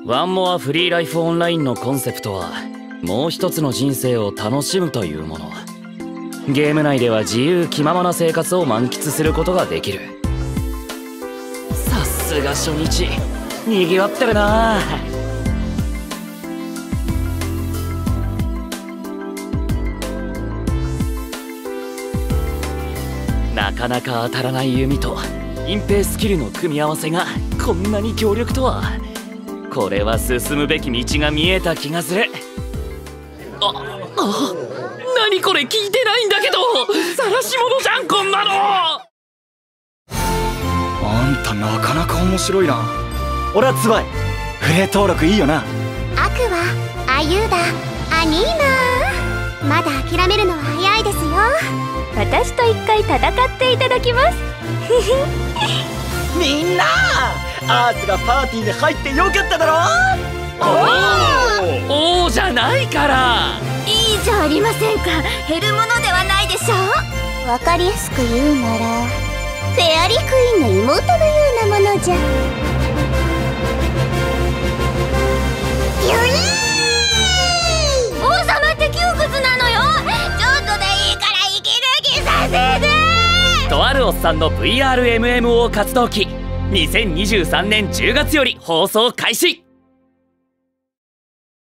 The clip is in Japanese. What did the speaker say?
ワンモアフリーライフオンラインのコンセプトは、もう一つの人生を楽しむというもの。ゲーム内では自由気ままな生活を満喫することができる。さすが初日、にぎわってるな。なかなか当たらない弓と隠蔽スキルの組み合わせがこんなに強力とは。これは進むべき道が見えた気がする。何これ、聞いてないんだけど。晒し者じゃんこんなの。 あんたなかなか面白いな。俺はツバイ、フレー登録いいよな。 アクア、アユーダ、アニーナ。まだ諦めるのは早いですよ。私と一回戦っていただきます。 みんな、アースがパーティーに入ってよかっただろ。 おおじゃないから。 いいじゃありませんか。減るものではないでしょう。わかりやすく言うなら、フェアリークイーンの妹のようなものじゃ。ゆいー、王様って窮屈なのよ。ちょっとでいいから息抜きさせて。 とあるおっさんの VRMMO 活動期、2023年10月より放送開始。